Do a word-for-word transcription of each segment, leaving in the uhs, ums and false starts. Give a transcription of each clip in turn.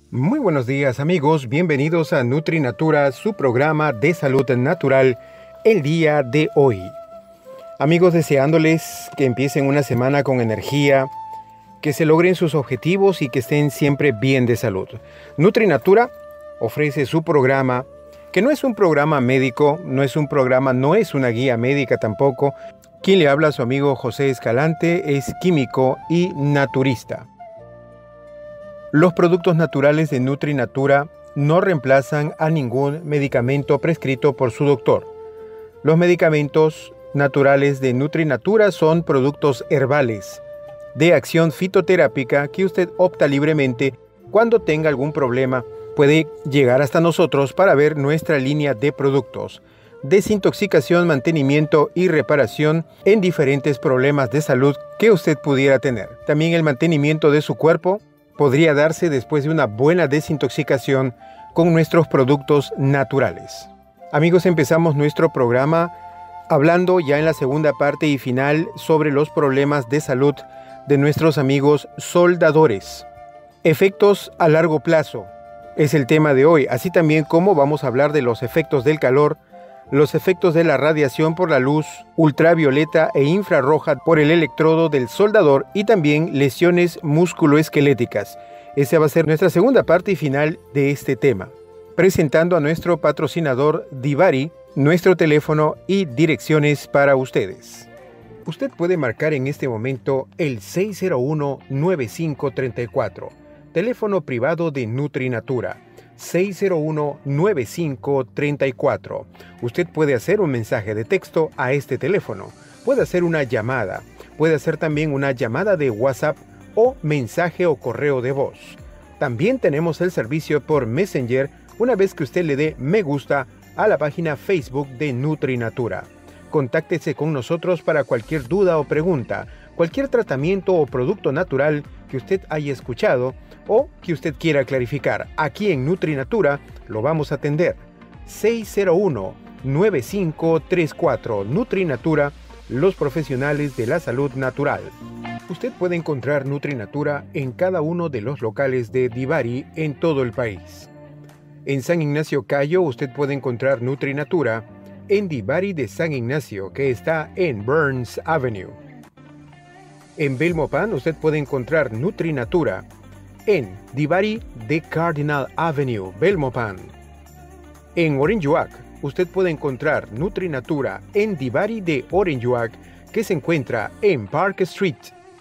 Muy buenos días amigos, bienvenidos a NutriNatura, su programa de salud natural el día de hoy. Amigos, deseándoles que empiecen una semana con energía, que se logren sus objetivos y que estén siempre bien de salud. NutriNatura ofrece su programa, que no es un programa médico, no es un programa, no es una guía médica tampoco. Quien le habla, su amigo José Escalante, es químico y naturista. Los productos naturales de NutriNatura no reemplazan a ningún medicamento prescrito por su doctor. Los medicamentos naturales de NutriNatura son productos herbales de acción fitoterápica que usted opta libremente. Cuando tenga algún problema, puede llegar hasta nosotros para ver nuestra línea de productos. Desintoxicación, mantenimiento y reparación en diferentes problemas de salud que usted pudiera tener. También el mantenimiento de su cuerpo podría darse después de una buena desintoxicación con nuestros productos naturales. Amigos, empezamos nuestro programa hablando ya en la segunda parte y final sobre los problemas de salud de nuestros amigos soldadores. Efectos a largo plazo es el tema de hoy, así también como vamos a hablar de los efectos del calor, los efectos de la radiación por la luz ultravioleta e infrarroja por el electrodo del soldador y también lesiones musculoesqueléticas. Esa va a ser nuestra segunda parte y final de este tema. Presentando a nuestro patrocinador Divari, nuestro teléfono y direcciones para ustedes. Usted puede marcar en este momento el seis cero uno, nueve cinco tres cuatro, teléfono privado de NutriNatura. seis cero uno, nueve cinco tres cuatro. Usted puede hacer un mensaje de texto a este teléfono, puede hacer una llamada, puede hacer también una llamada de WhatsApp o mensaje o correo de voz. También tenemos el servicio por Messenger una vez que usted le dé me gusta a la página Facebook de NutriNatura. Contáctese con nosotros para cualquier duda o pregunta, cualquier tratamiento o producto natural que usted haya escuchado o que usted quiera clarificar. Aquí en NutriNatura lo vamos a atender. seis cero uno, nueve cinco tres cuatro. NutriNatura, los profesionales de la salud natural. Usted puede encontrar NutriNatura en cada uno de los locales de Divari en todo el país. En San Ignacio Cayo usted puede encontrar NutriNatura en Divari de San Ignacio, que está en Burns Avenue. En Belmopan usted puede encontrar NutriNatura en Divari de Cardinal Avenue, Belmopan. En Orinjuac, usted puede encontrar NutriNatura en Divari de Orinjuac, que se encuentra en Park Street.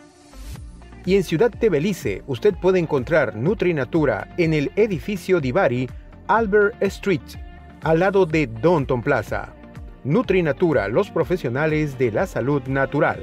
Y en Ciudad de Belice, usted puede encontrar NutriNatura en el edificio Divari, Albert Street, al lado de Downtown Plaza. NutriNatura, los profesionales de la salud natural.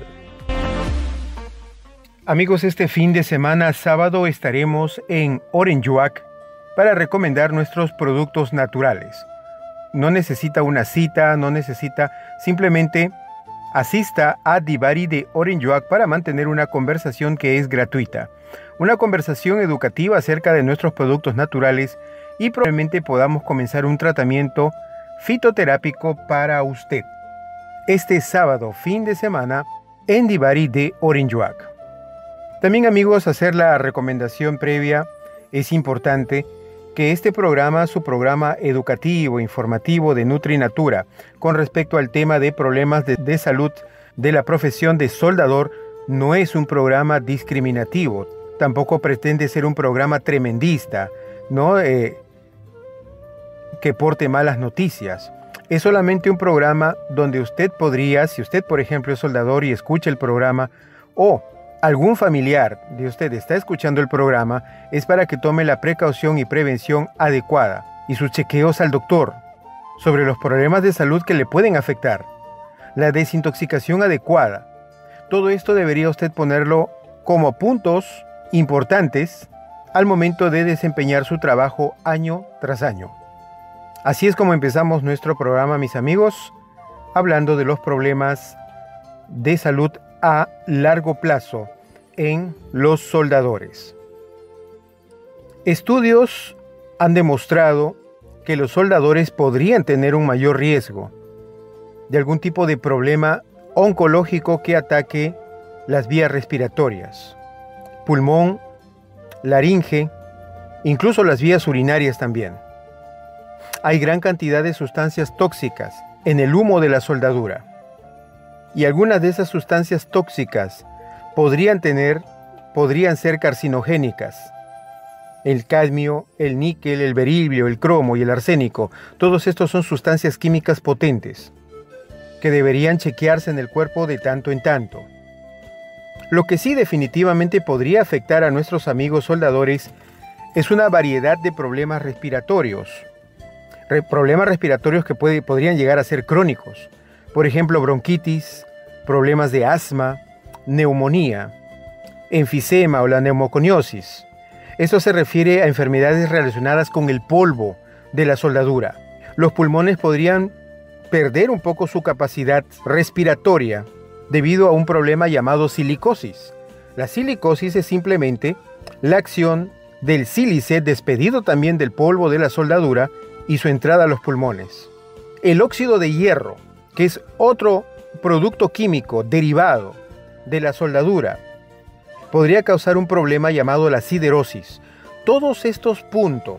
Amigos, este fin de semana, sábado, estaremos en Orinjuac para recomendar nuestros productos naturales. No necesita una cita, no necesita, simplemente asista a Divari de Orinjuac para mantener una conversación que es gratuita. Una conversación educativa acerca de nuestros productos naturales y probablemente podamos comenzar un tratamiento fitoterápico para usted. Este sábado, fin de semana, en Divari de Orinjuac. También, amigos, hacer la recomendación previa. Es importante que este programa, su programa educativo, informativo de NutriNatura, con respecto al tema de problemas de, de salud de la profesión de soldador, no es un programa discriminativo. Tampoco pretende ser un programa tremendista, ¿no? Eh, que porte malas noticias. Es solamente un programa donde usted podría, si usted, por ejemplo, es soldador y escucha el programa, o algún familiar de usted está escuchando el programa, es para que tome la precaución y prevención adecuada y sus chequeos al doctor sobre los problemas de salud que le pueden afectar, la desintoxicación adecuada. Todo esto debería usted ponerlo como puntos importantes al momento de desempeñar su trabajo año tras año. Así es como empezamos nuestro programa, mis amigos, hablando de los problemas de salud a largo plazo en los soldadores. Estudios han demostrado que los soldadores podrían tener un mayor riesgo de algún tipo de problema oncológico que ataque las vías respiratorias, pulmón, laringe, incluso las vías urinarias también. Hay gran cantidad de sustancias tóxicas en el humo de la soldadura. Y algunas de esas sustancias tóxicas podrían tener, podrían ser carcinogénicas. El cadmio, el níquel, el berilio, el cromo y el arsénico, todos estos son sustancias químicas potentes que deberían chequearse en el cuerpo de tanto en tanto. Lo que sí definitivamente podría afectar a nuestros amigos soldadores es una variedad de problemas respiratorios. Re- problemas respiratorios que puede, podrían llegar a ser crónicos. Por ejemplo, bronquitis, problemas de asma, neumonía, enfisema o la neumoconiosis. Esto se refiere a enfermedades relacionadas con el polvo de la soldadura. Los pulmones podrían perder un poco su capacidad respiratoria debido a un problema llamado silicosis. La silicosis es simplemente la acción del sílice despedido también del polvo de la soldadura y su entrada a los pulmones. El óxido de hierro, que es otro producto químico derivado de la soldadura, podría causar un problema llamado la siderosis. Todos estos puntos,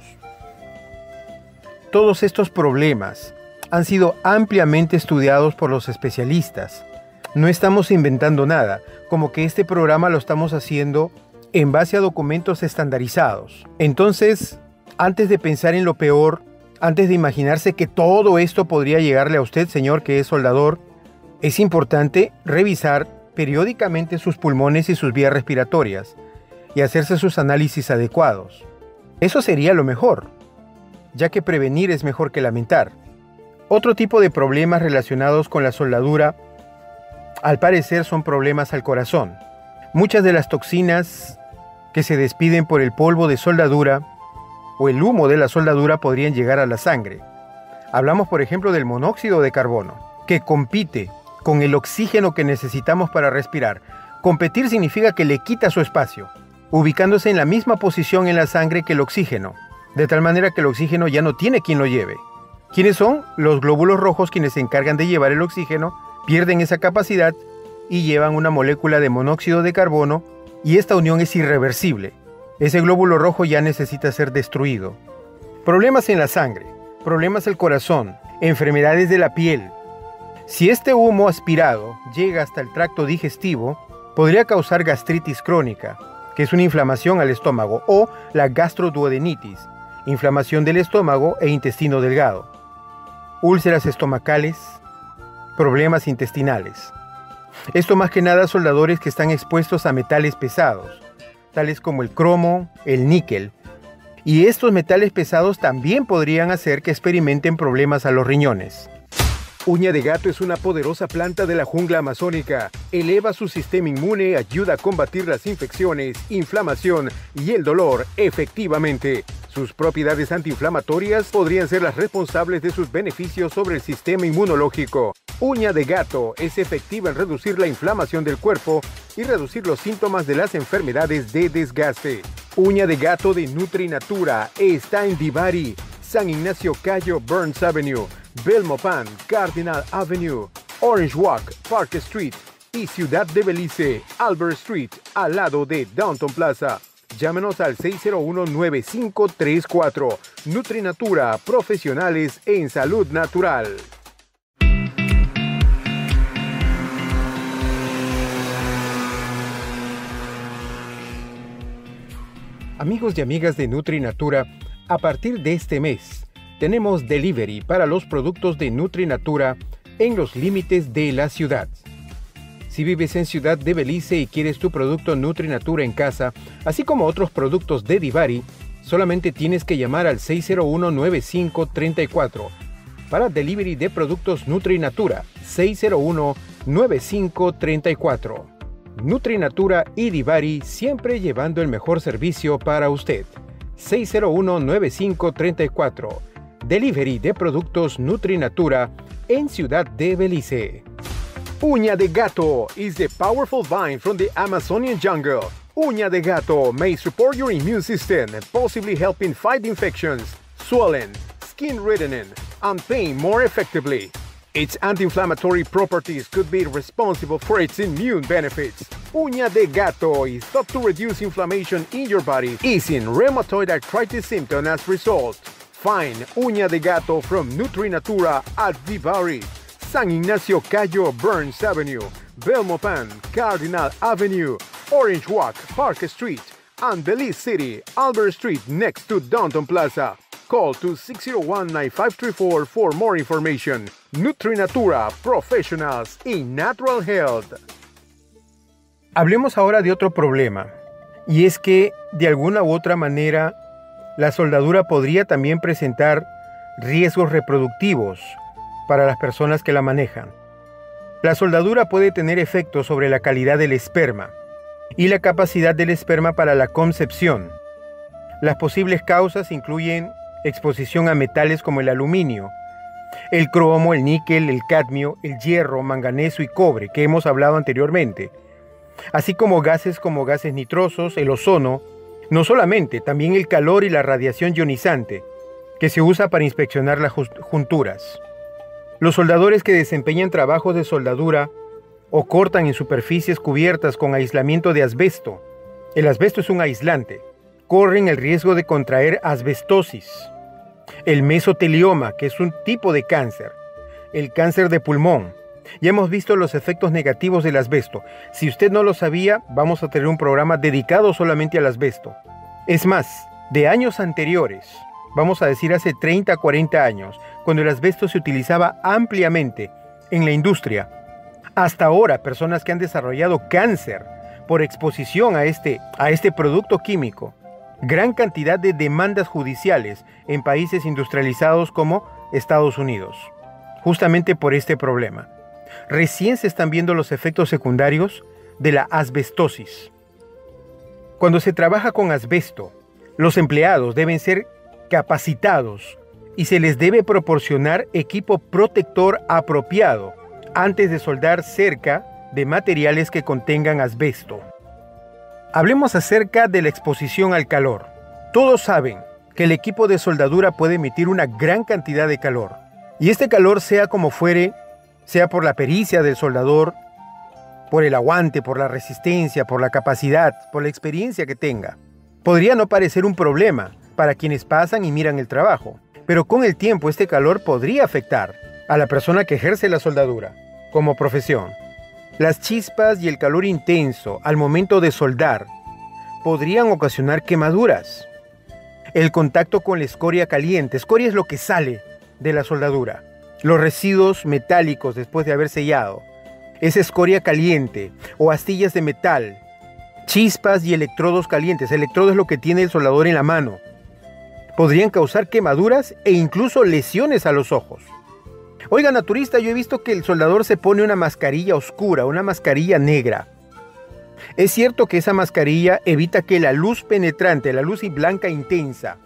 todos estos problemas han sido ampliamente estudiados por los especialistas. No estamos inventando nada, como que este programa lo estamos haciendo en base a documentos estandarizados. Entonces, antes de pensar en lo peor, antes de imaginarse que todo esto podría llegarle a usted, señor que es soldador, es importante revisar periódicamente sus pulmones y sus vías respiratorias y hacerse sus análisis adecuados. Eso sería lo mejor, ya que prevenir es mejor que lamentar. Otro tipo de problemas relacionados con la soldadura, al parecer, son problemas al corazón. Muchas de las toxinas que se despiden por el polvo de soldadura o el humo de la soldadura podrían llegar a la sangre. Hablamos, por ejemplo, del monóxido de carbono, que compite con el oxígeno que necesitamos para respirar. Competir significa que le quita su espacio, ubicándose en la misma posición en la sangre que el oxígeno, de tal manera que el oxígeno ya no tiene quien lo lleve. ¿Quiénes son? Los glóbulos rojos, quienes se encargan de llevar el oxígeno, pierden esa capacidad y llevan una molécula de monóxido de carbono, y esta unión es irreversible. Ese glóbulo rojo ya necesita ser destruido. Problemas en la sangre, problemas al corazón, enfermedades de la piel. Si este humo aspirado llega hasta el tracto digestivo, podría causar gastritis crónica, que es una inflamación al estómago, o la gastroduodenitis, inflamación del estómago e intestino delgado, úlceras estomacales, problemas intestinales. Esto más que nada soldadores que están expuestos a metales pesados, tales como el cromo, el níquel, y estos metales pesados también podrían hacer que experimenten problemas a los riñones. Uña de gato es una poderosa planta de la jungla amazónica. Eleva su sistema inmune, ayuda a combatir las infecciones, inflamación y el dolor efectivamente. Sus propiedades antiinflamatorias podrían ser las responsables de sus beneficios sobre el sistema inmunológico. Uña de gato es efectiva en reducir la inflamación del cuerpo y reducir los síntomas de las enfermedades de desgaste. Uña de gato de Nutrinatura está en Divari, San Ignacio Cayo, Burns Avenue, Belmopan, Cardinal Avenue, Orange Walk, Park Street y Ciudad de Belice, Albert Street, al lado de Downtown Plaza. Llámenos al seis cero uno, nueve cinco tres cuatro. Nutrinatura, profesionales en salud natural. Amigos y amigas de Nutrinatura, a partir de este mes, tenemos delivery para los productos de Nutrinatura en los límites de la ciudad. Si vives en Ciudad de Belice y quieres tu producto Nutrinatura en casa, así como otros productos de Divari, solamente tienes que llamar al seis cero uno, nueve cinco tres cuatro. Para delivery de productos Nutrinatura, seis cero uno, nueve cinco tres cuatro. Nutrinatura y Divari, siempre llevando el mejor servicio para usted. seis cero uno, nueve cinco tres cuatro. Delivery de productos Nutrinatura en Ciudad de Belice. Uña de gato is the powerful vine from the Amazonian jungle. Uña de gato may support your immune system, possibly helping fight infections, swelling, skin reddening, and pain more effectively. Its anti-inflammatory properties could be responsible for its immune benefits. Uña de gato is thought to reduce inflammation in your body, easing rheumatoid arthritis symptoms as result. Find Uña de Gato from Nutrinatura at Vivari, San Ignacio Cayo Burns Avenue, Belmopan, Cardinal Avenue, Orange Walk, Park Street, and Belize City, Albert Street next to Downtown Plaza. Call to six zero one, nine five three four for more information. Nutrinatura, professionals in natural health. Hablemos ahora de otro problema, y es que de alguna u otra manera la soldadura podría también presentar riesgos reproductivos para las personas que la manejan. La soldadura puede tener efectos sobre la calidad del esperma y la capacidad del esperma para la concepción. Las posibles causas incluyen exposición a metales como el aluminio, el cromo, el níquel, el cadmio, el hierro, manganeso y cobre, que hemos hablado anteriormente, así como gases como gases nitrosos, el ozono, no solamente, también el calor y la radiación ionizante, que se usa para inspeccionar las junturas. Los soldadores que desempeñan trabajos de soldadura o cortan en superficies cubiertas con aislamiento de asbesto, el asbesto es un aislante, corren el riesgo de contraer asbestosis, el mesotelioma, que es un tipo de cáncer, el cáncer de pulmón. Ya hemos visto los efectos negativos del asbesto. Si usted no lo sabía, vamos a tener un programa dedicado solamente al asbesto. Es más, de años anteriores, vamos a decir hace treinta, cuarenta años, cuando el asbesto se utilizaba ampliamente en la industria, hasta ahora personas que han desarrollado cáncer por exposición a este, a este producto químico, gran cantidad de demandas judiciales en países industrializados como Estados Unidos, justamente por este problema. Recién se están viendo los efectos secundarios de la asbestosis. Cuando se trabaja con asbesto, los empleados deben ser capacitados y se les debe proporcionar equipo protector apropiado antes de soldar cerca de materiales que contengan asbesto. Hablemos acerca de la exposición al calor. Todos saben que el equipo de soldadura puede emitir una gran cantidad de calor, y este calor, sea como fuere, sea por la pericia del soldador, por el aguante, por la resistencia, por la capacidad, por la experiencia que tenga, podría no parecer un problema para quienes pasan y miran el trabajo, pero con el tiempo este calor podría afectar a la persona que ejerce la soldadura como profesión. Las chispas y el calor intenso al momento de soldar podrían ocasionar quemaduras. El contacto con la escoria caliente, escoria es lo que sale de la soldadura, los residuos metálicos después de haber sellado, esa escoria caliente o astillas de metal, chispas y electrodos calientes, electrodo es lo que tiene el soldador en la mano, podrían causar quemaduras e incluso lesiones a los ojos. Oiga, naturista, yo he visto que el soldador se pone una mascarilla oscura, una mascarilla negra. Es cierto que esa mascarilla evita que la luz penetrante, la luz blanca intensa,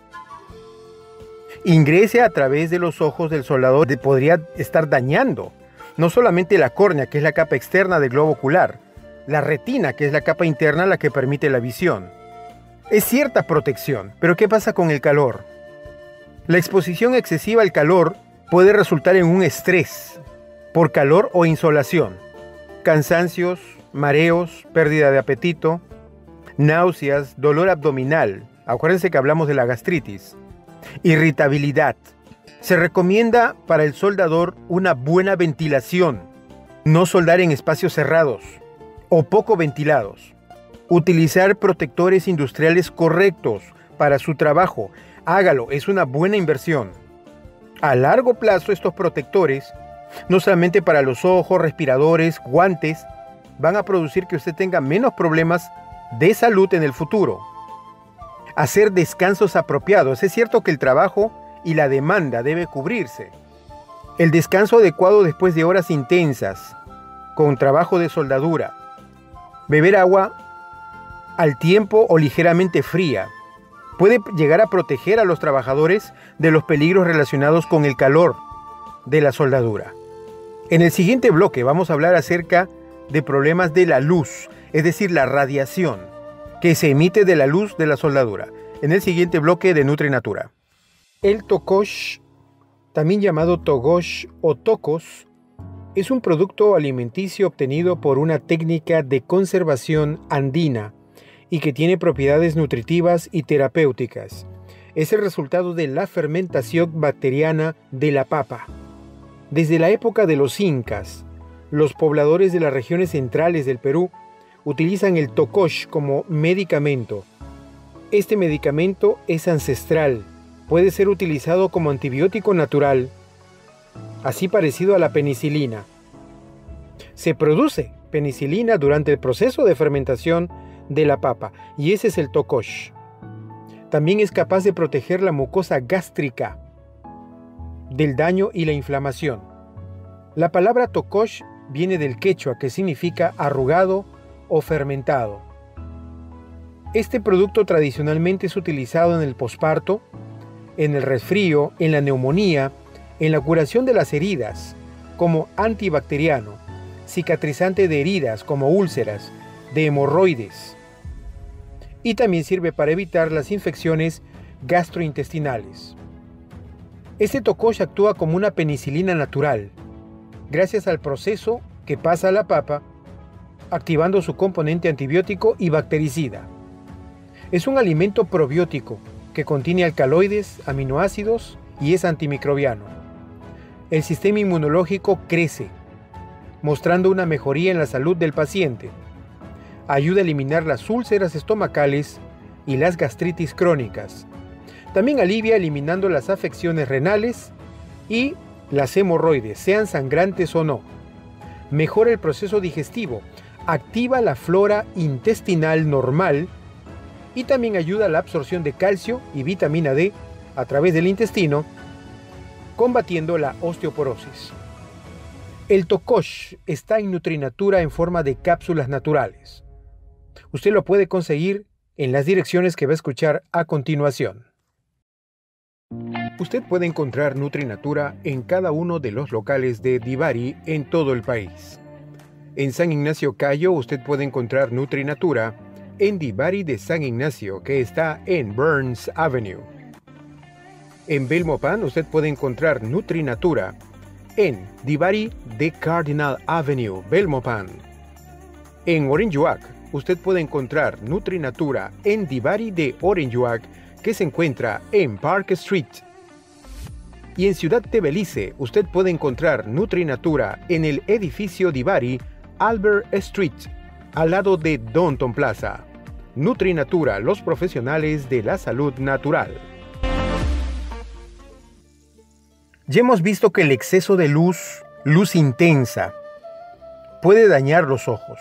ingrese a través de los ojos del soldador. Podría estar dañando no solamente la córnea, que es la capa externa del globo ocular, la retina, que es la capa interna la que permite la visión. Es cierta protección, pero ¿qué pasa con el calor? La exposición excesiva al calor puede resultar en un estrés por calor o insolación, cansancios, mareos, pérdida de apetito, náuseas, dolor abdominal, acuérdense que hablamos de la gastritis, irritabilidad. Se recomienda para el soldador una buena ventilación, no soldar en espacios cerrados o poco ventilados, utilizar protectores industriales correctos para su trabajo, hágalo, es una buena inversión. A largo plazo estos protectores, no solamente para los ojos, respiradores, guantes, van a producir que usted tenga menos problemas de salud en el futuro. Hacer descansos apropiados. Es cierto que el trabajo y la demanda debe cubrirse. El descanso adecuado después de horas intensas, con trabajo de soldadura. Beber agua al tiempo o ligeramente fría puede llegar a proteger a los trabajadores de los peligros relacionados con el calor de la soldadura. En el siguiente bloque vamos a hablar acerca de problemas de la luz, es decir, la radiación que se emite de la luz de la soldadura, en el siguiente bloque de Nutrinatura. El tocosh, también llamado togosh o tocos, es un producto alimenticio obtenido por una técnica de conservación andina y que tiene propiedades nutritivas y terapéuticas. Es el resultado de la fermentación bacteriana de la papa. Desde la época de los incas, los pobladores de las regiones centrales del Perú utilizan el tocosh como medicamento. Este medicamento es ancestral, puede ser utilizado como antibiótico natural, así parecido a la penicilina. Se produce penicilina durante el proceso de fermentación de la papa, y ese es el tocosh. También es capaz de proteger la mucosa gástrica del daño y la inflamación. La palabra tocosh viene del quechua, que significa arrugado o fermentado. Este producto tradicionalmente es utilizado en el posparto, en el resfrío, en la neumonía, en la curación de las heridas, como antibacteriano, cicatrizante de heridas como úlceras, de hemorroides, y también sirve para evitar las infecciones gastrointestinales. Este tocosh actúa como una penicilina natural, gracias al proceso que pasa a la papa, activando su componente antibiótico y bactericida. Es un alimento probiótico que contiene alcaloides, aminoácidos y es antimicrobiano. El sistema inmunológico crece, mostrando una mejoría en la salud del paciente. Ayuda a eliminar las úlceras estomacales y las gastritis crónicas. También alivia eliminando las afecciones renales y las hemorroides, sean sangrantes o no. Mejora el proceso digestivo, activa la flora intestinal normal y también ayuda a la absorción de calcio y vitamina D a través del intestino, combatiendo la osteoporosis. El tocosh está en Nutrinatura en forma de cápsulas naturales. Usted lo puede conseguir en las direcciones que va a escuchar a continuación. Usted puede encontrar Nutrinatura en cada uno de los locales de Divari en todo el país. En San Ignacio Cayo usted puede encontrar Nutrinatura en Divari de San Ignacio, que está en Burns Avenue. En Belmopan usted puede encontrar Nutrinatura en Divari de Cardinal Avenue, Belmopan. En Orinjuac usted puede encontrar Nutrinatura en Divari de Orinjuac, que se encuentra en Park Street. Y en Ciudad de Belice usted puede encontrar Nutrinatura en el edificio Divari, Albert Street, al lado de Downtown Plaza. Nutrinatura, los profesionales de la salud natural. Ya hemos visto que el exceso de luz, luz intensa, puede dañar los ojos.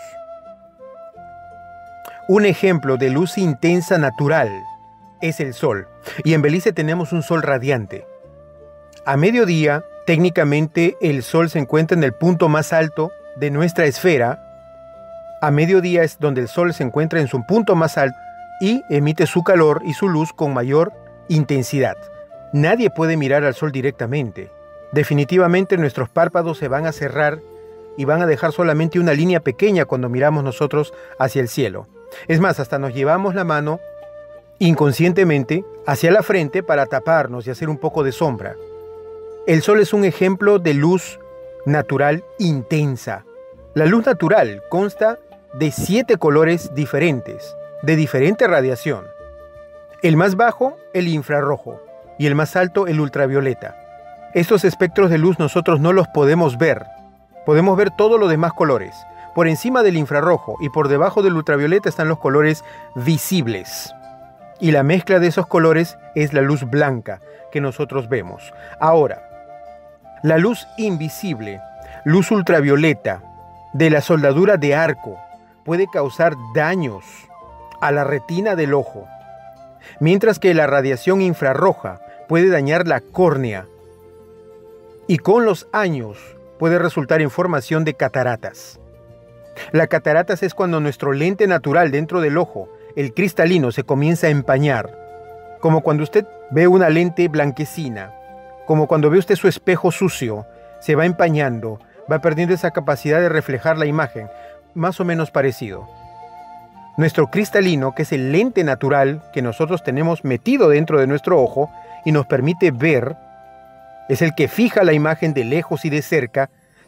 Un ejemplo de luz intensa natural es el sol, y en Belice tenemos un sol radiante. A mediodía, técnicamente el sol se encuentra en el punto más alto de nuestra esfera. A mediodía es donde el sol se encuentra en su punto más alto y emite su calor y su luz con mayor intensidad. Nadie puede mirar al sol directamente. Definitivamente nuestros párpados se van a cerrar y van a dejar solamente una línea pequeña cuando miramos nosotros hacia el cielo. Es más, hasta nos llevamos la mano inconscientemente hacia la frente para taparnos y hacer un poco de sombra. El sol es un ejemplo de luz natural intensa. La luz natural consta de siete colores diferentes, de diferente radiación. El más bajo, el infrarrojo, y el más alto, el ultravioleta. Estos espectros de luz nosotros no los podemos ver. Podemos ver todos los demás colores. Por encima del infrarrojo y por debajo del ultravioleta están los colores visibles. Y la mezcla de esos colores es la luz blanca que nosotros vemos. Ahora, la luz invisible, luz ultravioleta, de la soldadura de arco, puede causar daños a la retina del ojo, mientras que la radiación infrarroja puede dañar la córnea y con los años puede resultar en formación de cataratas. La cataratas es cuando nuestro lente natural dentro del ojo, el cristalino, se comienza a empañar, como cuando usted ve una lente blanquecina, como cuando ve usted su espejo sucio, se va empañando, va perdiendo esa capacidad de reflejar la imagen, más o menos parecido. Nuestro cristalino, que es el lente natural que nosotros tenemos metido dentro de nuestro ojo y nos permite ver, es el que fija la imagen de lejos y de cerca,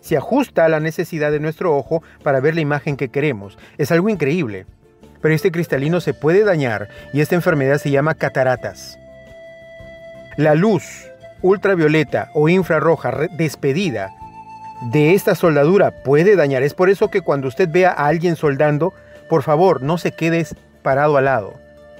se ajusta a la necesidad de nuestro ojo para ver la imagen que queremos. Es algo increíble. Pero este cristalino se puede dañar y esta enfermedad se llama cataratas. La luz ultravioleta o infrarroja despedida de esta soldadura puede dañar. Es por eso que cuando usted vea a alguien soldando, por favor, no se quede parado al lado.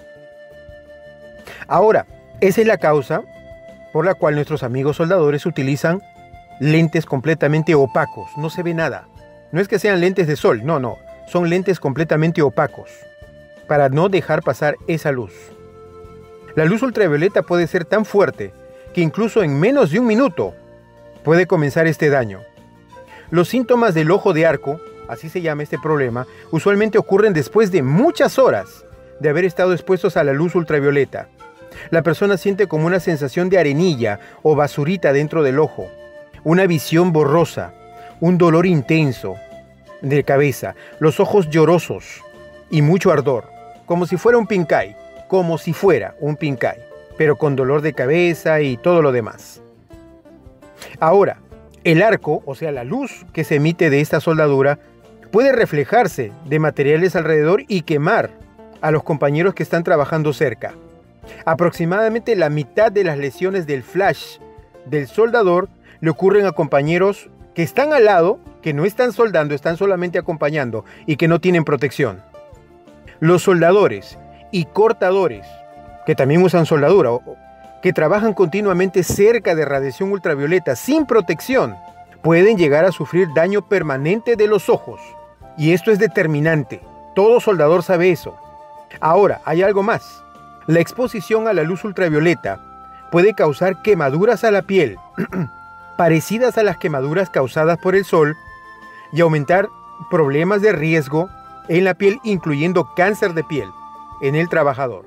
Ahora, esa es la causa por la cual nuestros amigos soldadores utilizan lentes completamente opacos. No se ve nada. No es que sean lentes de sol, no, no. Son lentes completamente opacos para no dejar pasar esa luz. La luz ultravioleta puede ser tan fuerte que incluso en menos de un minuto puede comenzar este daño. Los síntomas del ojo de arco, así se llama este problema, usualmente ocurren después de muchas horas de haber estado expuestos a la luz ultravioleta. La persona siente como una sensación de arenilla o basurita dentro del ojo, una visión borrosa, un dolor intenso de cabeza, los ojos llorosos y mucho ardor, como si fuera un pincay, como si fuera un pincay, pero con dolor de cabeza y todo lo demás. Ahora, el arco, o sea la luz que se emite de esta soldadura, puede reflejarse de materiales alrededor y quemar a los compañeros que están trabajando cerca. Aproximadamente la mitad de las lesiones del flash del soldador le ocurren a compañeros que están al lado, que no están soldando, están solamente acompañando y que no tienen protección. Los soldadores y cortadores, que también usan soldadura, que trabajan continuamente cerca de radiación ultravioleta sin protección, pueden llegar a sufrir daño permanente de los ojos. Y esto es determinante. Todo soldador sabe eso. Ahora, hay algo más. La exposición a la luz ultravioleta puede causar quemaduras a la piel, parecidas a las quemaduras causadas por el sol, y aumentar problemas de riesgo en la piel, incluyendo cáncer de piel en el trabajador.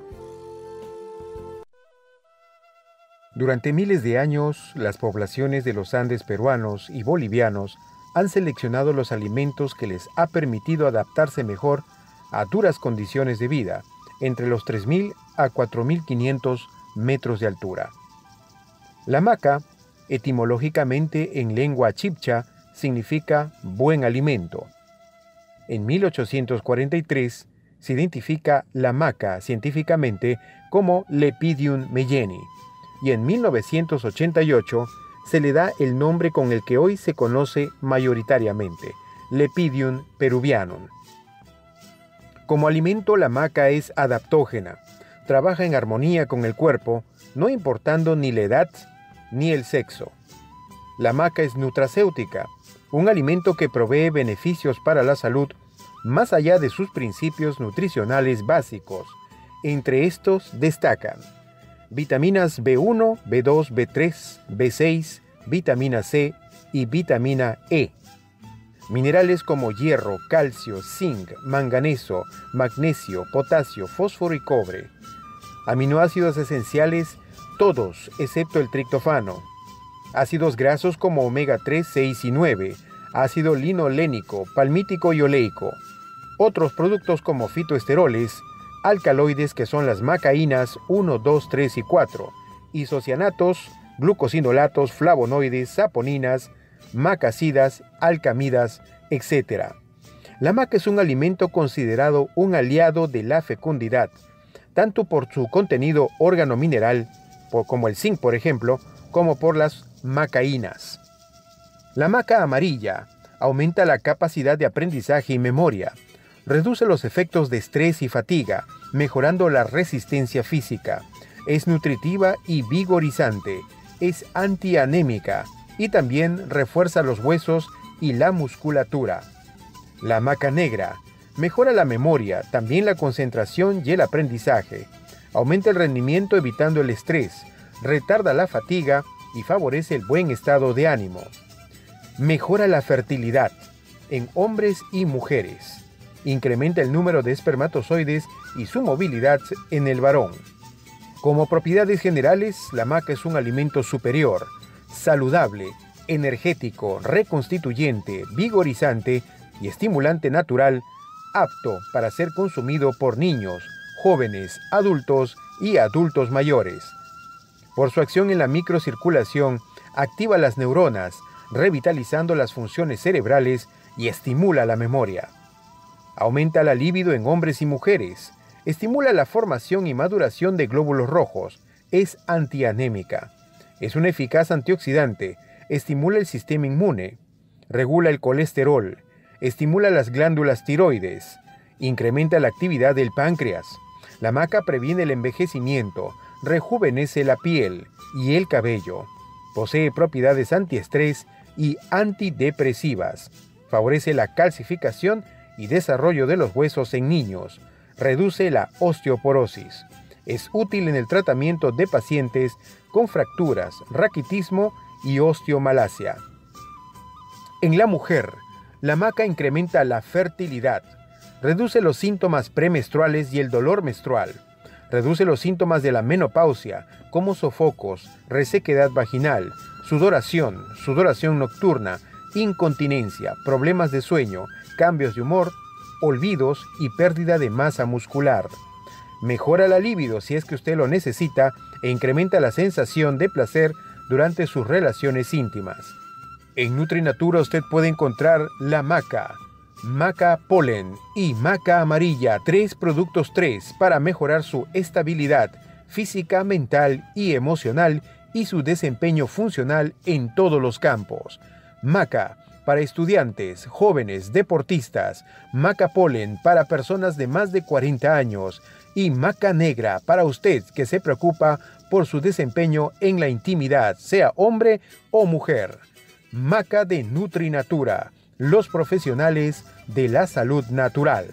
Durante miles de años, las poblaciones de los Andes peruanos y bolivianos han seleccionado los alimentos que les ha permitido adaptarse mejor a duras condiciones de vida, entre los tres mil a cuatro mil quinientos metros de altura. La maca, etimológicamente en lengua chibcha, significa buen alimento. En mil ochocientos cuarenta y tres se identifica la maca científicamente como Lepidium melleni, y en mil novecientos ochenta y ocho se le da el nombre con el que hoy se conoce mayoritariamente, Lepidium peruvianum. Como alimento, la maca es adaptógena, trabaja en armonía con el cuerpo, no importando ni la edad ni el sexo. La maca es nutracéutica, un alimento que provee beneficios para la salud más allá de sus principios nutricionales básicos. Entre estos destacan vitaminas B uno, B dos, B tres, B seis, vitamina C y vitamina E. Minerales como hierro, calcio, zinc, manganeso, magnesio, potasio, fósforo y cobre. Aminoácidos esenciales, todos excepto el triptófano. Ácidos grasos como omega tres, seis y nueve. Ácido linolénico, palmítico y oleico. Otros productos como fitoesteroles, alcaloides que son las macaínas uno, dos, tres y cuatro, isocianatos, glucosinolatos, flavonoides, saponinas, macacidas, alcamidas, etcétera. La maca es un alimento considerado un aliado de la fecundidad, tanto por su contenido organomineral, como el zinc por ejemplo, como por las macaínas. La maca amarilla aumenta la capacidad de aprendizaje y memoria, reduce los efectos de estrés y fatiga, mejorando la resistencia física, es nutritiva y vigorizante, es antianémica y también refuerza los huesos y la musculatura. La maca negra mejora la memoria, también la concentración y el aprendizaje, aumenta el rendimiento evitando el estrés, retarda la fatiga y favorece el buen estado de ánimo. Mejora la fertilidad en hombres y mujeres. Incrementa el número de espermatozoides y su movilidad en el varón. Como propiedades generales, la maca es un alimento superior, saludable, energético, reconstituyente, vigorizante y estimulante natural, apto para ser consumido por niños, jóvenes, adultos y adultos mayores. Por su acción en la microcirculación, activa las neuronas, revitalizando las funciones cerebrales y estimula la memoria. Aumenta la libido en hombres y mujeres. Estimula la formación y maduración de glóbulos rojos. Es antianémica. Es un eficaz antioxidante. Estimula el sistema inmune. Regula el colesterol. Estimula las glándulas tiroides. Incrementa la actividad del páncreas. La maca previene el envejecimiento. Rejuvenece la piel y el cabello. Posee propiedades antiestrés y antidepresivas. Favorece la calcificación y desarrollo de los huesos en niños. Reduce la osteoporosis. Es útil en el tratamiento de pacientes con fracturas, raquitismo y osteomalacia. En la mujer, la maca incrementa la fertilidad. Reduce los síntomas premenstruales y el dolor menstrual. Reduce los síntomas de la menopausia, como sofocos, resequedad vaginal, sudoración, sudoración nocturna, incontinencia, problemas de sueño, cambios de humor, olvidos y pérdida de masa muscular. Mejora la libido si es que usted lo necesita e incrementa la sensación de placer durante sus relaciones íntimas. En NutriNatura usted puede encontrar la maca, maca polen y maca amarilla, tres productos tres para mejorar su estabilidad física, mental y emocional y su desempeño funcional en todos los campos. Maca para estudiantes, jóvenes, deportistas, maca polen para personas de más de cuarenta años y maca negra para usted que se preocupa por su desempeño en la intimidad, sea hombre o mujer. Maca de NutriNatura, los profesionales de la salud natural.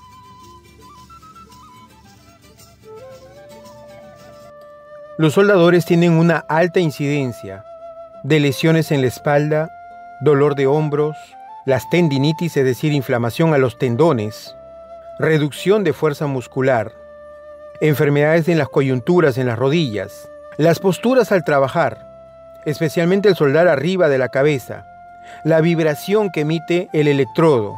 Los soldadores tienen una alta incidencia de lesiones en la espalda, dolor de hombros, las tendinitis, es decir, inflamación a los tendones, reducción de fuerza muscular, enfermedades en las coyunturas, en las rodillas, las posturas al trabajar, especialmente el soldar arriba de la cabeza, la vibración que emite el electrodo,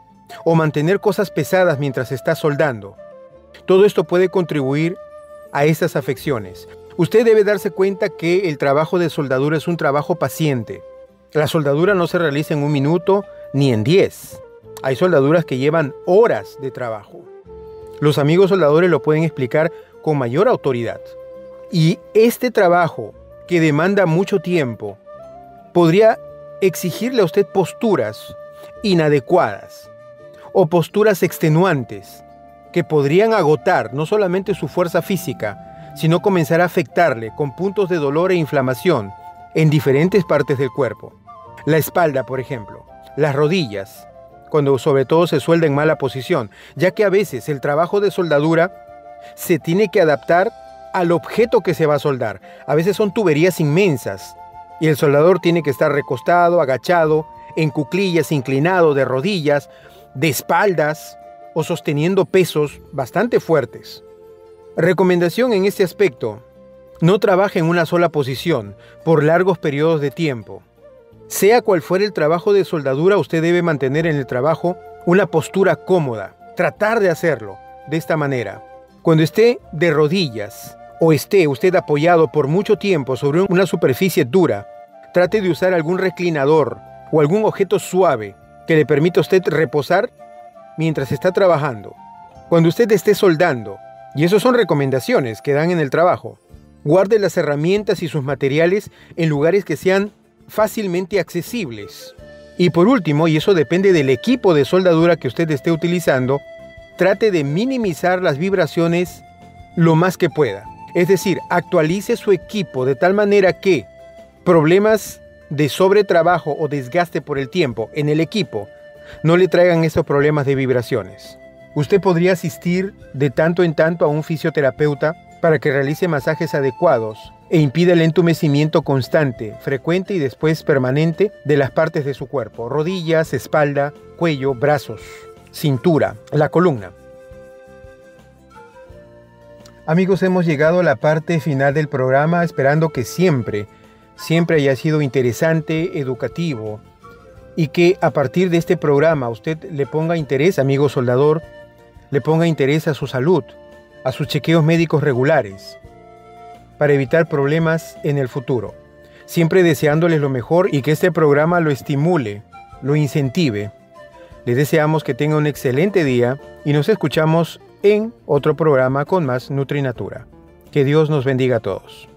o mantener cosas pesadas mientras está soldando. Todo esto puede contribuir a estas afecciones. Usted debe darse cuenta que el trabajo de soldadura es un trabajo paciente. La soldadura no se realiza en un minuto ni en diez. Hay soldaduras que llevan horas de trabajo. Los amigos soldadores lo pueden explicar con mayor autoridad. Y este trabajo, que demanda mucho tiempo, podría exigirle a usted posturas inadecuadas o posturas extenuantes que podrían agotar no solamente su fuerza física, sino comenzar a afectarle con puntos de dolor e inflamación en diferentes partes del cuerpo. La espalda, por ejemplo, las rodillas, cuando sobre todo se suelda en mala posición, ya que a veces el trabajo de soldadura se tiene que adaptar al objeto que se va a soldar. A veces son tuberías inmensas y el soldador tiene que estar recostado, agachado, en cuclillas, inclinado, de rodillas, de espaldas o sosteniendo pesos bastante fuertes. Recomendación en este aspecto: no trabaje en una sola posición por largos periodos de tiempo. Sea cual fuera el trabajo de soldadura, usted debe mantener en el trabajo una postura cómoda. Tratar de hacerlo de esta manera. Cuando esté de rodillas o esté usted apoyado por mucho tiempo sobre una superficie dura, trate de usar algún reclinador o algún objeto suave que le permita a usted reposar mientras está trabajando. Cuando usted esté soldando, y eso son recomendaciones que dan en el trabajo, guarde las herramientas y sus materiales en lugares que sean fácilmente accesibles. Y por último, y eso depende del equipo de soldadura que usted esté utilizando, trate de minimizar las vibraciones lo más que pueda. Es decir, actualice su equipo de tal manera que problemas de sobretrabajo o desgaste por el tiempo en el equipo no le traigan esos problemas de vibraciones. Usted podría asistir de tanto en tanto a un fisioterapeuta para que realice masajes adecuados e impida el entumecimiento constante, frecuente y después permanente de las partes de su cuerpo: rodillas, espalda, cuello, brazos, cintura, la columna. Amigos, hemos llegado a la parte final del programa, esperando que siempre, siempre haya sido interesante, educativo, y que a partir de este programa usted le ponga interés, amigo soldador, le ponga interés a su salud, a sus chequeos médicos regulares, para evitar problemas en el futuro. siempre deseándoles lo mejor y que este programa lo estimule, lo incentive. Les deseamos que tengan un excelente día y nos escuchamos en otro programa con más NutriNatura. Que Dios nos bendiga a todos.